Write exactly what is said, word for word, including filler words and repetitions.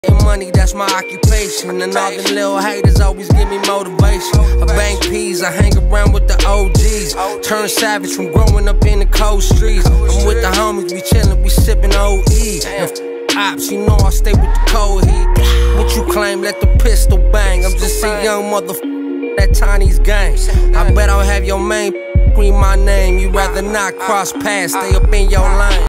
And money, that's my occupation. And all them little haters always give me motivation. I bang peas, I hang around with the O Gs. Turn savage from growing up in the cold streets. I'm with the homies, we chillin', we sippin' O E. And f ops, you know I stay with the cold heat. What you claim, let the pistol bang. I'm just a young motherfucker, that Tiny's gang. I bet I'll have your main scream my name. You rather not cross paths, stay up in your lane.